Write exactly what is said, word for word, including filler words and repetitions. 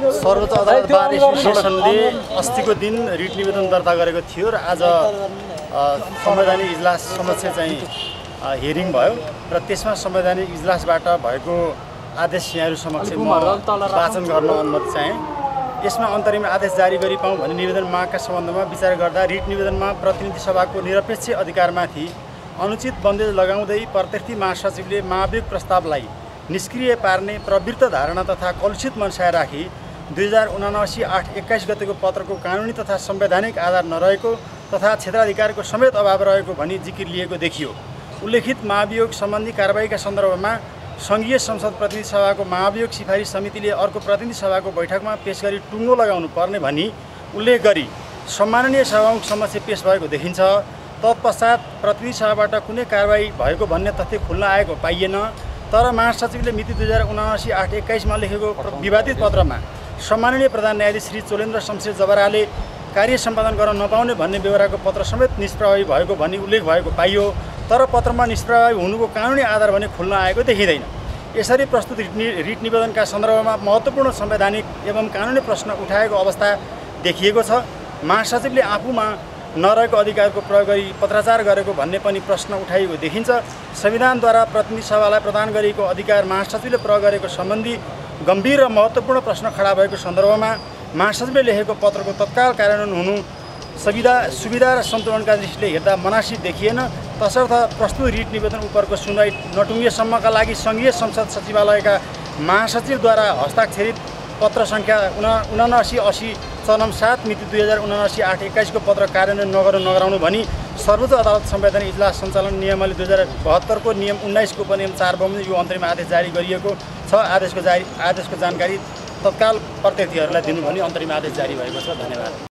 सर्वोच्च अदालत बार एसोसिएसनले अस्तिको दिन रिट निवेदन दर्ता गरेको थियो र आज संवैधानिक इजलास समक्ष चाहिँ हियरिङ भयो र त्यसमा संवैधानिक इजलासबाट भएको आदेश यहाँहरू समक्ष म वाचन गर्न अनुमति चाहे। यसमा अन्तरिम आदेश जारी गरी पाऊँ भन्ने निवेदन मागका सम्बन्धमा विचार गर्दा रिट निवेदनमा प्रतिनिधि सभाको निरपेक्ष अधिकारमाथि अनुचित बन्देज लगाउँदै प्रत्यक्ष महासचिवले महाभियोग प्रस्तावलाई निष्क्रिय पार्ने प्रवृत्त धारणा तथा कलुषित मनसाय राखी दुई हजार उनासी आठ एक्काइस गतेको पत्रको कानुनी तथा संवैधानिक आधार नरहेको तथा क्षेत्राधिकारको समेत अभाव रहेको भनी जिकिर लिएको देखियो। उल्लेखित महाभियोग सम्बन्धी कारबाहीका सन्दर्भमा सङ्घीय संसद प्रतिनिधि सभाको महाभियोग सिफारिस समितिले अर्को प्रतिनिधि सभाको बैठकमा पेश गरी टुङ्गो लगाउनु पर्ने भनी उल्लेख गरी सम्माननीय सभामुख समक्ष पेश भएको देखिन्छ। तत्पश्चात प्रतिनिधि सभाबाट कुनै कारबाही भएको भन्ने तथ्य खुल्न आएको पाइएन। तर महासचिवले मिति दुई हजार उनासी आठ एक्काइसमा लेखेको विवादित पत्रमा सम्माननीय प्रधान न्यायाधीश श्री चोलेन्द्र शमशेर जबराले कार्य सम्पादन गर्न नपाउने भन्ने बेहोराको पत्र समेत निष्प्रभावी भएको भनी उल्लेख भएको पाइयो। तर पत्रमा निष्प्रभावी हुनुको कानुनी आधार भने खुल्न आएको देखिँदैन। यसरी प्रस्तुत रिट निवेदनका सन्दर्भमा महत्त्वपूर्ण संवैधानिक एवं कानुनी प्रश्न उठाएको अवस्था देखिएको छ। महासचिवले आफूमा नरहेको अधिकारको प्रयोग गरी पत्राचार गरेको भन्ने पनि प्रश्न उठाइएको देखिन्छ। संविधानद्वारा प्रतिनिधि सभालाई प्रदान गरिएको अधिकार महासचिवले प्रयोग गरेको सम्बन्धी गम्भीर र महत्त्वपूर्ण प्रश्न खडा भएको सन्दर्भमा महासचिवले लेखेको पत्रको तत्काल कार्यान्वयन हुनु सुविधा सुविधा र सन्तुलनका दृष्टिले हेर्दा मनासिब देखिएन। तसर्थ प्रस्तुत रिट निवेदन उपरको सुनवाई नटुङ्गिएसम्मका लागि सङ्घीय संसद सचिवालयका महासचिवद्वारा हस्ताक्षरित पत्र सङ्ख्या उना उनासी असी चरम सात मिति दुई हजार उनासी आठ एक्काइसको पत्र कार्यान्वयन नगर्नु नगराउनु भनी सर्वोच्च अदालत संवैधानिक इजलास सञ्चालन नियमावली दुई हजार बहत्तरको नियम उन्नाइसको उपनियम चार बमोजिम यो अन्तरिम आदेश जारी गरिएको छ। आदेशको जारी आदेशको जानकारी तत्काल प्रत्यक्षहरूलाई दिनु भनी अन्तरिम आदेश जारी भएको छ। धन्यवाद।